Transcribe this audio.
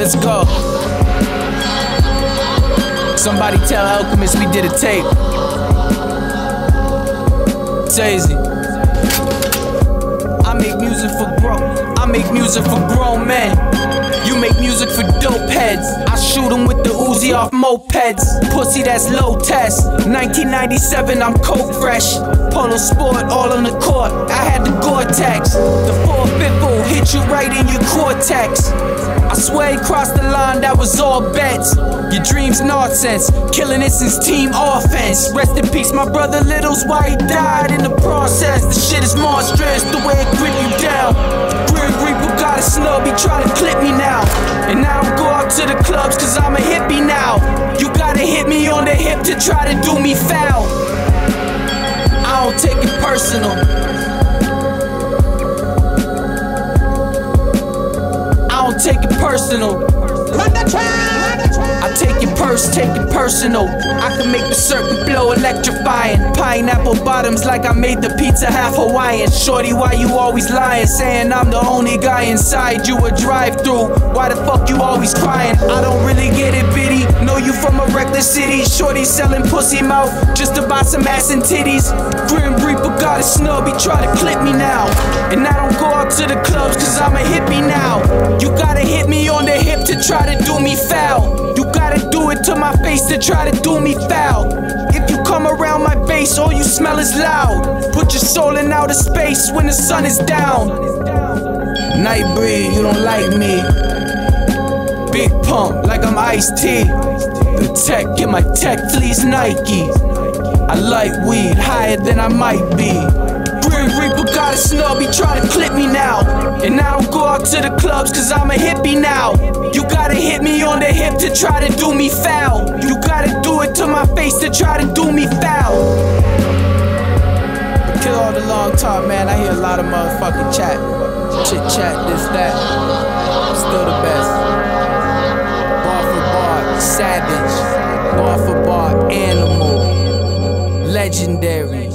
Let's go. Somebody tell Alchemist we did a tape. Daisy. I make music for grown men. You make music for dope heads. I shoot them with the Uzi off mopeds. Pussy that's low test. 1997, I'm coke fresh. Polo sport, all on the court. I had the Gore-Tex. The 450 hit you right in your cortex. I swear he crossed the line, that was all bets. Your dreams nonsense, killing it since team offense. Rest in peace, my brother Littles, why he died in the process. The shit is monstrous, the way it grip you down. Grim Reaper got a snub, he tryna clip me now. And I don't go out to the clubs cause I'm a hippie now. You gotta hit me on the hip to try to do me foul. I don't take it personal. I don't take it personal. I take your purse, take it personal. I can make the circuit blow electrifying. Pineapple bottoms like I made the pizza half Hawaiian. Shorty, why you always lying? Saying I'm the only guy inside you a drive-through. Why the fuck you always crying? I don't really get it, bitty. Know you from a reckless city. Shorty selling pussy mouth just to buy some ass and titties. Grim Reaper got a snub, he try to clip me now. And I don't go out to the clubs cause I'm a hippie now. You gotta hit me on the hip to try to do me foul. You gotta do it to my face to try to do me foul. If you come around my base, all you smell is loud. Put your soul in outer space when the sun is down. Nightbreed, you don't like me. Big pump like I'm Ice-T. The tech, get my tech fleece Nike. I like weed, higher than I might be. Grim Reaper got a snub, he try to clip me now. And I don't go out to the clubs cause I'm a hippie now. You gotta hit me on the hip to try to do me foul. You gotta do it to my face to try to do me foul. But kill all the long talk, man. I hear a lot of motherfucking chat. Chit chat, this, that. I'm still the best. Bar for bar, savage. Bar for bar, animal. Legendary.